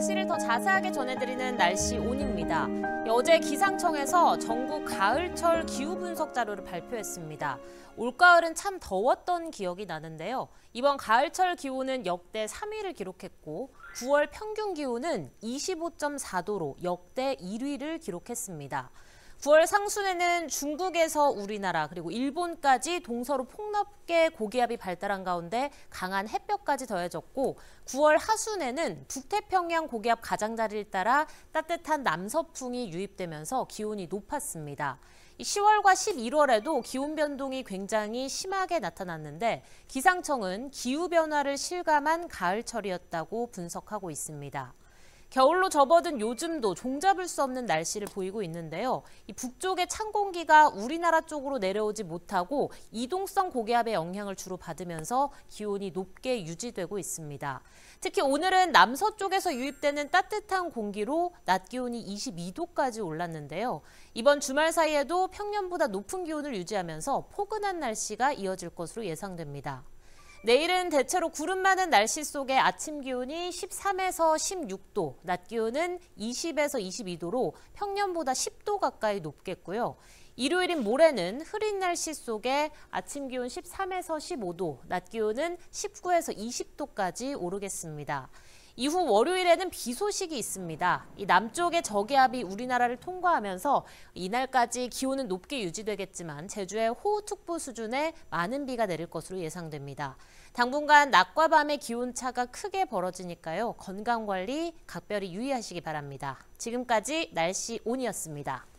날씨를 더 자세하게 전해드리는 날씨 온입니다. 어제 기상청에서 전국 가을철 기후 분석 자료를 발표했습니다. 올가을은 참 더웠던 기억이 나는데요. 이번 가을철 기온은 역대 3위를 기록했고 9월 평균 기온은 25.4도로 역대 1위를 기록했습니다. 9월 상순에는 중국에서 우리나라 그리고 일본까지 동서로 폭넓게 고기압이 발달한 가운데 강한 햇볕까지 더해졌고 9월 하순에는 북태평양 고기압 가장자리를 따라 따뜻한 남서풍이 유입되면서 기온이 높았습니다. 10월과 11월에도 기온 변동이 굉장히 심하게 나타났는데 기상청은 기후변화를 실감한 가을철이었다고 분석하고 있습니다. 겨울로 접어든 요즘도 종잡을 수 없는 날씨를 보이고 있는데요. 이 북쪽의 찬 공기가 우리나라 쪽으로 내려오지 못하고 이동성 고기압의 영향을 주로 받으면서 기온이 높게 유지되고 있습니다. 특히 오늘은 남서쪽에서 유입되는 따뜻한 공기로 낮 기온이 22도까지 올랐는데요. 이번 주말 사이에도 평년보다 높은 기온을 유지하면서 포근한 날씨가 이어질 것으로 예상됩니다. 내일은 대체로 구름 많은 날씨 속에 아침 기온이 13에서 16도, 낮 기온은 20에서 22도로 평년보다 10도 가까이 높겠고요. 일요일인 모레는 흐린 날씨 속에 아침 기온 13에서 15도, 낮 기온은 19에서 20도까지 오르겠습니다. 이후 월요일에는 비 소식이 있습니다. 이 남쪽의 저기압이 우리나라를 통과하면서 이날까지 기온은 높게 유지되겠지만 제주에 호우특보 수준의 많은 비가 내릴 것으로 예상됩니다. 당분간 낮과 밤의 기온차가 크게 벌어지니까요. 건강관리 각별히 유의하시기 바랍니다. 지금까지 날씨 온이었습니다.